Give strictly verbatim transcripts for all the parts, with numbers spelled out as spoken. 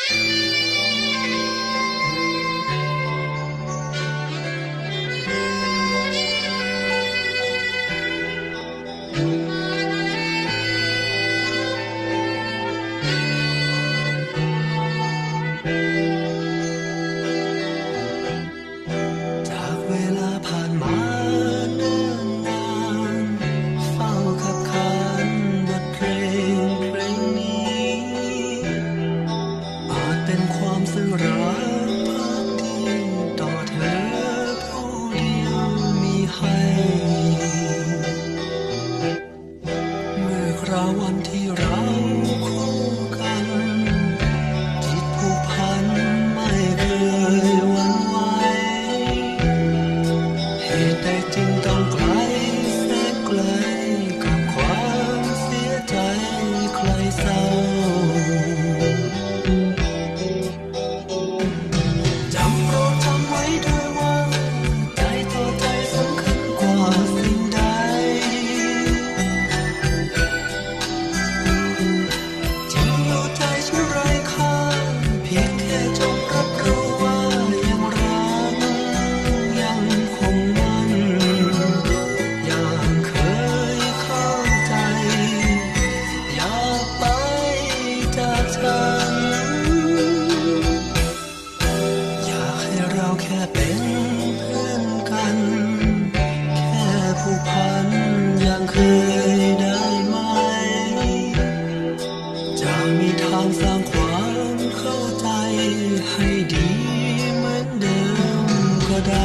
วันที่เราคู่กันจิตผูกพันไม่เคยหวั่นไหวเหตุใดจึงต้องไกลแสนไกลกับความเสียใจใครเศร้าจำโปรดจำไว้ด้วยว่าใจต่อใจสำคัญกว่าสิ่งใดแค่เป็นเพื่อนกันแค่ผูกพันยังเคยได้ไหมจะมีทางสร้างความเข้าใจให้ดีเหมือนเดิมก็ได้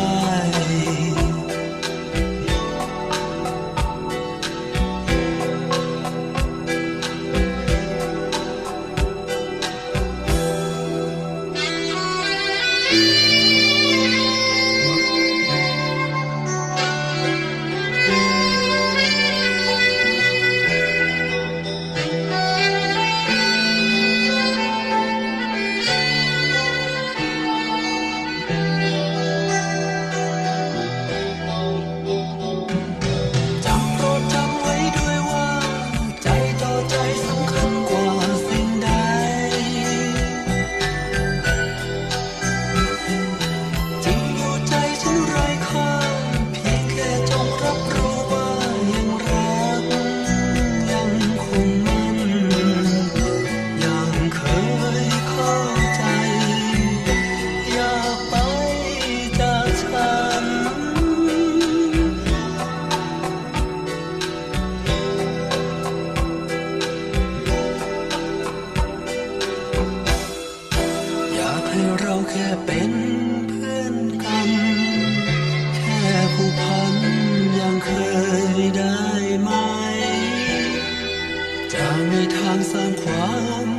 เราแค่เป็นเพื่อนกันแค่ผูกพันยังเคยได้ไหมจะมีทางสร้างความ